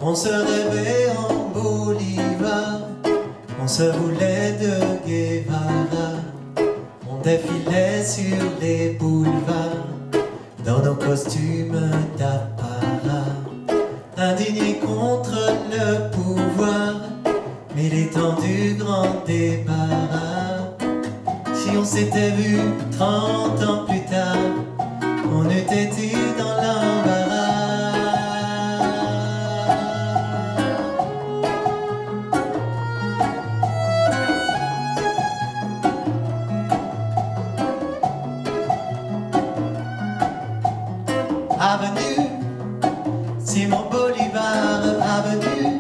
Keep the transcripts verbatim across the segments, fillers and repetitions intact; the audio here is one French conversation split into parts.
On se rêvait en Bolivar, on se voulait de Guevara. On défilait sur les boulevards dans nos costumes d'apparat, indignés contre le pouvoir, militants du grand débarras. Si on s'était vu trente ans plus tard, on eût été dans l'embarras. Avenue, Simon Bolivar, avenue.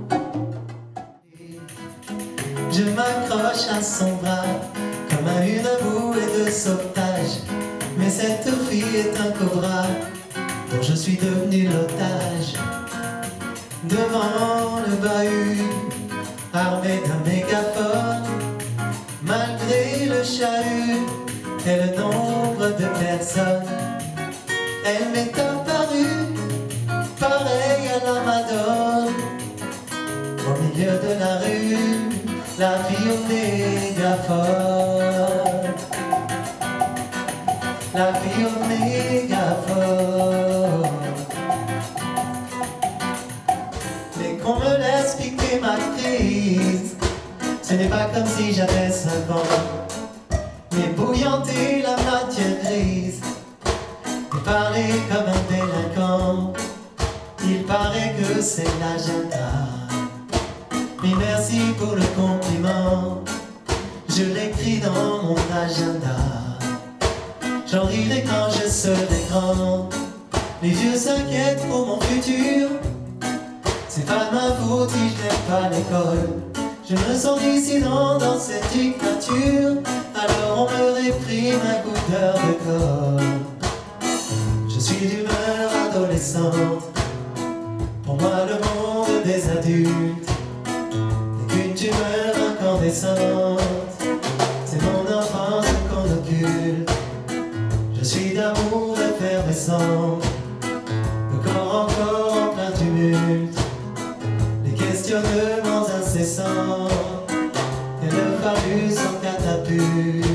Je m'accroche à son bras comme à une bouée de sauvetage. Mais cette fille est un cobra dont je suis devenu l'otage. Devant le bahut, armé d'un mégaphone, malgré le chahut et le nombre de personnes, elle m'est apparue, pareille à la Madone. Au milieu de la rue, la fille au mégaphone, la fille au mégaphone. Mais qu'on me laisse piquer ma crise, ce n'est pas comme si j'avais cinq ans, mais bouillanter la matière grise, parler comme un délinquant. Il paraît que c'est l'agenda, mais merci pour le compliment. Je l'écris dans mon agenda. J'en rirai quand je serai grand. Les vieux s'inquiètent pour mon futur. C'est pas ma faute si je n'aime pas l'école. Je me sens dissident dans cette dictature. Alors on me réprime un coup d'heure de colle. Je suis d'humeur adolescente. Pour moi le monde des adultes n'est qu'une tumeur incandescente. C'est mon enfance qu'on occulte. Je suis d'amour effervescent, le corps encore en plein tumulte. Les questionnements incessants et le phallus en catapulte.